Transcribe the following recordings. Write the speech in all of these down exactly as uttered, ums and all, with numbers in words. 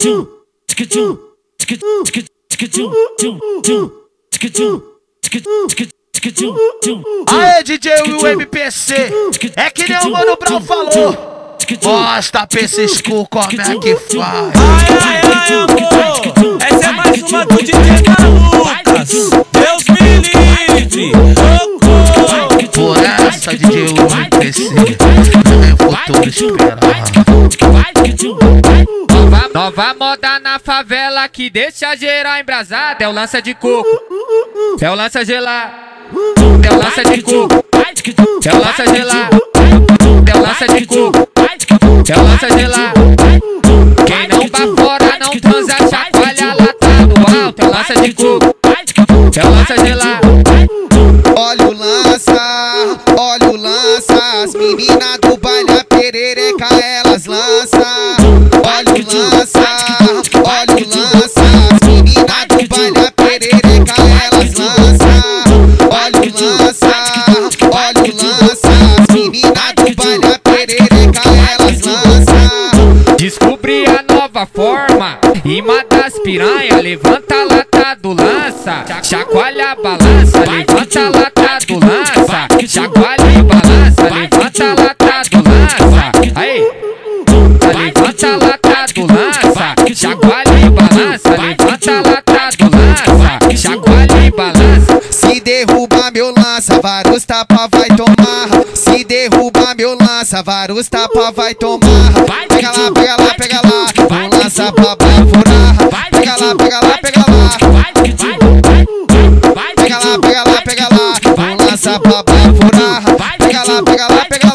Aê, D J Will M P C, é que nem o Mano Brown falou. Mostra pra esses cu como é que faz. Ai, ai, ai, amor, essa é mais uma do D J Lucas. Deus me livre, socorro. Por essa, D J Will M P C, não é futuro esperar. Nova, nova moda na favela que deixa geral embrasado. É o lança de coco, é o lança gelado, é o lança de coco, é o lança gelado, é o lança de coco, é o lança gelado. Quem não bafora não transa, chacoalha lata no alto. É o lança de coco, é o lança gelado. Olha o lança, olha o lança, as meninas do baile a perereca elas lançam. Olha o lança, olha o lança, as meninas do baile a perereca elas lançam. Olha o lança, olha o lança, as meninas do baile a perereca elas lançam. Descobri a nova forma, imã das piranha, levanta a lata do lança, chacoalha a balança, levanta a lata do lança, chacoalha e balança, levanta a lata do lança. Aí, levanta a lata do lança, chacoalha e balança, levanta a lata do lança, chacoalha e balança. Se derruba meu lança, vários tapa vai tomar. Se derruba meu lança, vários tapa vai tomar. Pega lá, pega lá, pega lá, um lança pra bafurar. Pega lá, pega lá, pega lá. Pega lá, pega lá, pega lá, um lança pra bafurar. Pega lá, pega lá, pega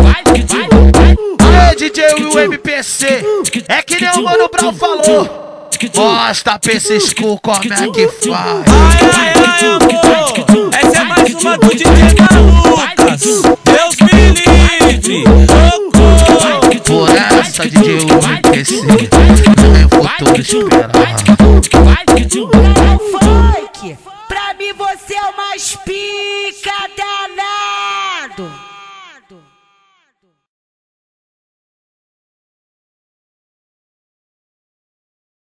lá. Aê, D J Will M P C, é que nem o Mano Brown falou. Mostra pra esses cu como é que faz. Ai, ai, ai, amor, essa é mais uma do D J Lucas. Deus me livre, socorro. Por essa, D J Will M P C, não é futuro esperar. Canal Funk, pra mim você é o mais pica danado.